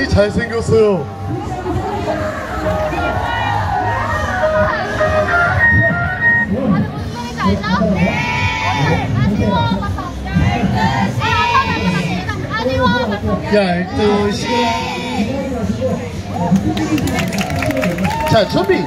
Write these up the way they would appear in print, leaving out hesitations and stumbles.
굉장히 잘생겼어요. 야, 12시. 자, 준비.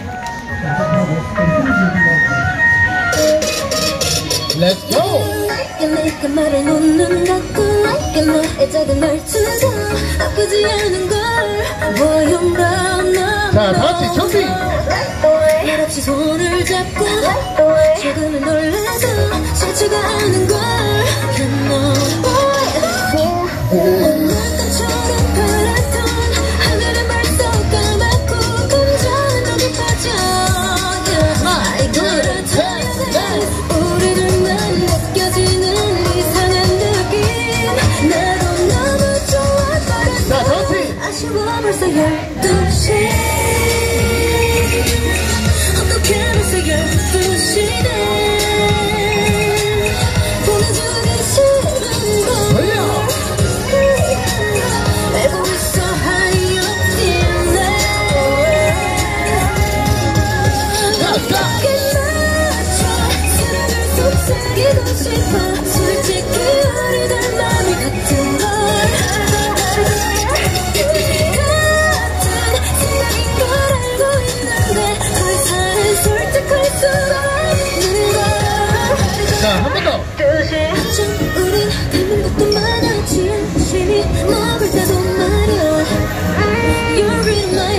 Let's go. 내가 말을 놓는 것도 내 작은 말투도 나쁘지 않은 걸 보여봐. 자, 다같이 준비. 말없이 손을 잡고 조금은 놀라도 싫지가 않은 걸 오늘따처럼 파랗던 하늘은 벌써 까맣고 감정은 너무 빠져. 그렇다면 우리들만 느껴지는 이상한 느낌 나도 너무 좋아버렸어. 자, 다같이. 아쉬워 벌써 12시. 어떻게 벌써 12시네. 보내주기 싫은 걸 알고 있어. 하이 없길래 어떻게 맞춰 사랑을 속삭이고 싶어. 솔직히 우리들 마음이 같은 걸 자, 한 번 더. 우린 닮은 것도 많았지. 심히 먹을 때도 말야. You're in my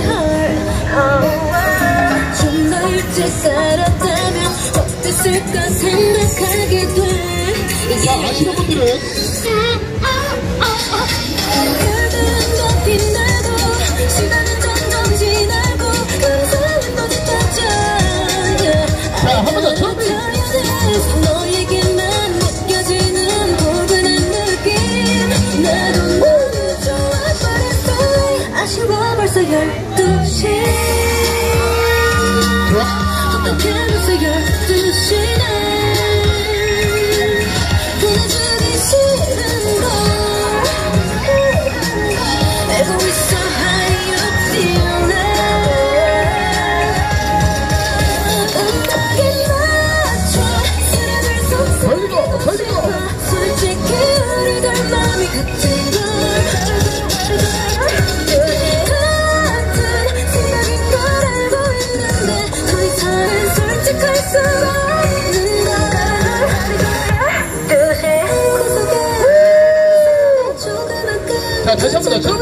heart. 좀 더 일찍 살았다면 어땠을까 생각하게 돼. 자, 아시는 분들은 별들은 더 빛나고 시간은 점점 지나고 감사는 더 짙어져. 자, 한 번 더 준비. 너에게만 느껴지는 포근한 느낌 나도 너무 좋아버렸어. 아쉬워 벌써 12시. 어떻게 벌써 12시네. 보내주기 싫은 걸 알고 있어. How you feeling. 솔직히 우리들 마음이 같은 걸 같은 생각인 걸 알고 있는데 더 이상은 솔직할 수 없는 걸. 그 속에 조그맣게 자, 다시 한 번 더 준비.